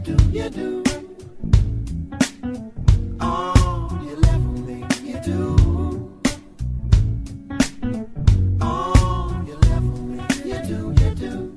do, you do. Oh, you level me, you do. Oh, you level me, you do, you do.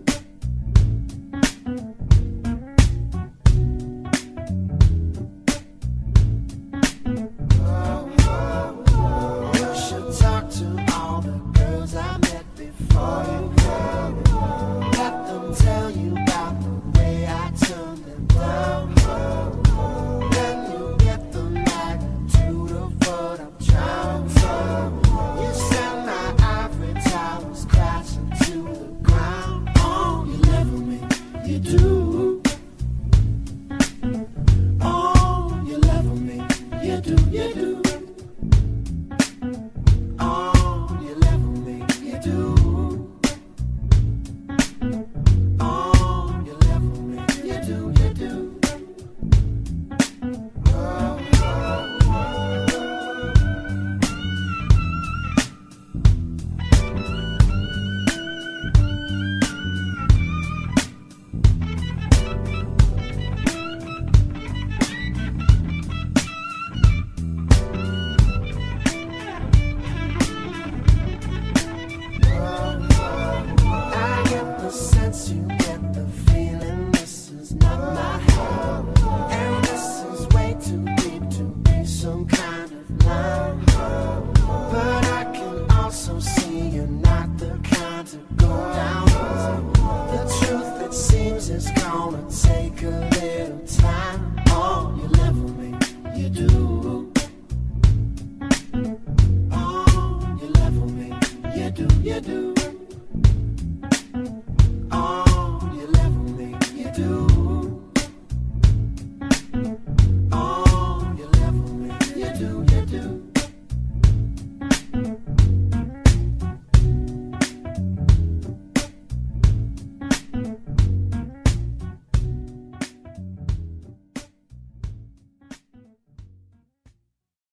You should talk to all the girls I met before you. Let them tell you about the way I turned them down. Then you get the magnitude of what I'm trying to. You send my ivory towers crashing to the ground. Oh, you level me, you do. Oh, you level me, you do, you do. Oh, you level me, you do. Oh, you level me, you do, you do. I get the sense, you get the feeling. This is not my head, and this is way too deep to be some kind of line. But I can also see you're not the kind to go down. The truth, it seems, is gonna take a